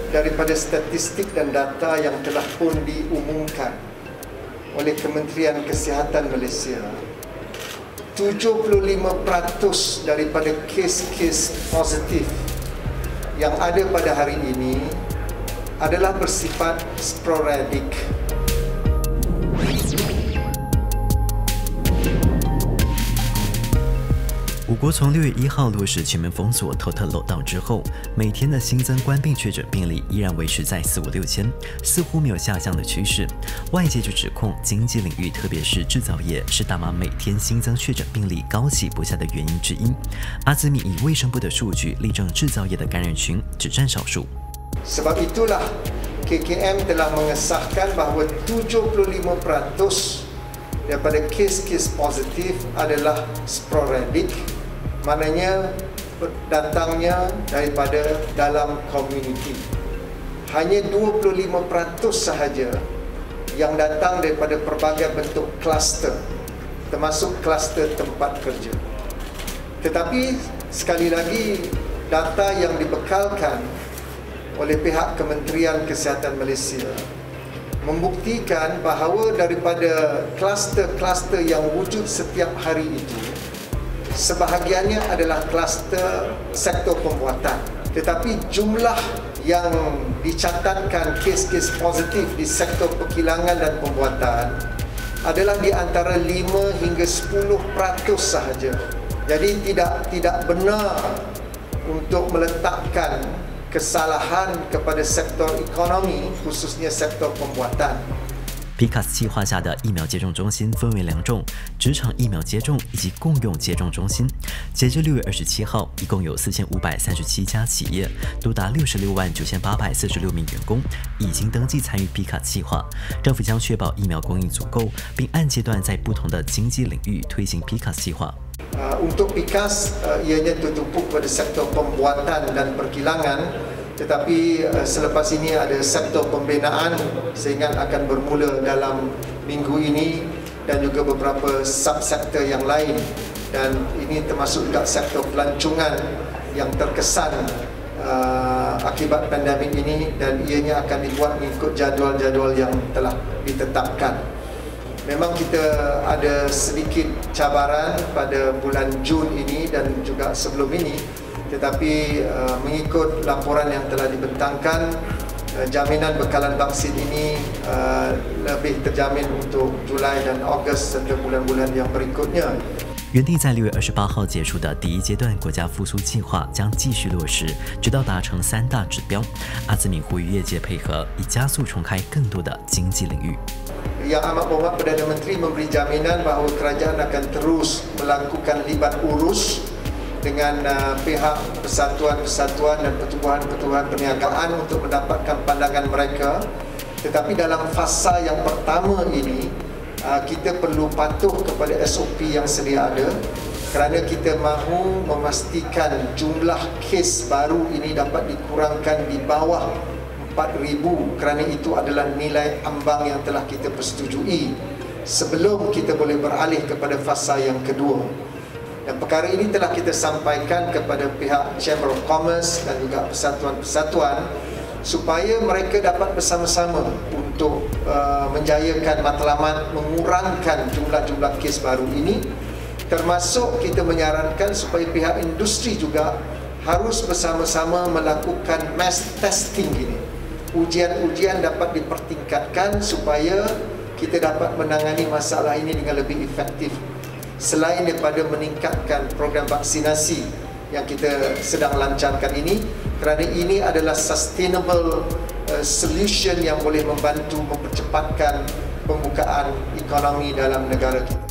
daripada statistik dan data yang telah pun diumumkan oleh Kementerian Kesihatan Malaysia, 75% daripada kes-kes positif yang ada pada hari ini adalah bersifat sporadik. 我国从6月1号落实全面封锁 Total Lockdown 之后，每天的新增冠病确诊病例依然维持在4、5、6千，似乎没有下降的趋势。外界就指控经济领域，特别是制造业，是大马每天新增确诊病例高起不下的原因之一。阿兹米以卫生部的数据力证制造业的感染群只占少数。 Sebab itulah KKM telah mengesahkan bahawa 75% daripada kes-kes positif adalah sporadik. Maknanya datangnya daripada dalam komuniti. Hanya 25% sahaja yang datang daripada pelbagai bentuk kluster, termasuk kluster tempat kerja. Tetapi sekali lagi, data yang dibekalkan oleh pihak Kementerian Kesihatan Malaysia membuktikan bahawa daripada kluster-kluster yang wujud setiap hari itu, sebahagiannya adalah kluster sektor pembuatan. Tetapi jumlah yang dicatatkan kes-kes positif di sektor perkilangan dan pembuatan adalah di antara 5 hingga 10% sahaja. Jadi tidak benar untuk meletakkan kesalahan kepada sektor ekonomi, khususnya sektor pembuatan。 PICAS 计划下的疫苗接种中心分为2种：职场疫苗接种以及共用接种中心。截至6月27号，一共有4537家企业，多达669846名员工已经登记参与 PICAS 计划。政府将确保疫苗供应足够，并按阶段在不同的经济领域推行 PICAS 计划。 Untuk PICAS, ianya tertumpu pada sektor pembuatan dan perkilangan. Tetapi selepas ini ada sektor pembinaan sehingga akan bermula dalam minggu ini dan juga beberapa subsektor yang lain, dan ini termasuk juga sektor pelancongan yang terkesan akibat pandemik ini, dan ianya akan dibuat mengikut jadual-jadual yang telah ditetapkan. Memang kita ada sedikit cabaran pada bulan Jun ini dan juga sebelum ini, tetapi mengikut laporan yang telah dibentangkan, jaminan bekalan vaksin ini lebih terjamin untuk Julai dan Ogos serta bulan-bulan yang berikutnya。 原定在6月28号结束的第1阶段国家复苏计划将继续落实，直到达成3大指标。阿兹敏呼吁业界配合，以加速重开更多的经济领域。 Yang Amat Berhormat Perdana Menteri memberi jaminan bahawa kerajaan akan terus melakukan libat urus dengan pihak persatuan-persatuan dan pertubuhan-pertubuhan perniagaan untuk mendapatkan pandangan mereka. Tetapi dalam fasa yang pertama ini, kita perlu patuh kepada SOP yang sedia ada, kerana kita mahu memastikan jumlah kes baru ini dapat dikurangkan di bawah 4,000, kerana itu adalah nilai ambang yang telah kita persetujui sebelum kita boleh beralih kepada fasa yang kedua. Dan perkara ini telah kita sampaikan kepada pihak Chamber of Commerce dan juga persatuan-persatuan supaya mereka dapat bersama-sama untuk menjayakan matlamat mengurangkan jumlah-jumlah kes baru ini. Termasuk kita menyarankan supaya pihak industri juga harus bersama-sama melakukan mass testing ini. Ujian-ujian dapat dipertingkatkan supaya kita dapat menangani masalah ini dengan lebih efektif. Selain daripada meningkatkan program vaksinasi yang kita sedang lancarkan ini, kerana ini adalah sustainable solution yang boleh membantu mempercepatkan pembukaan ekonomi dalam negara kita.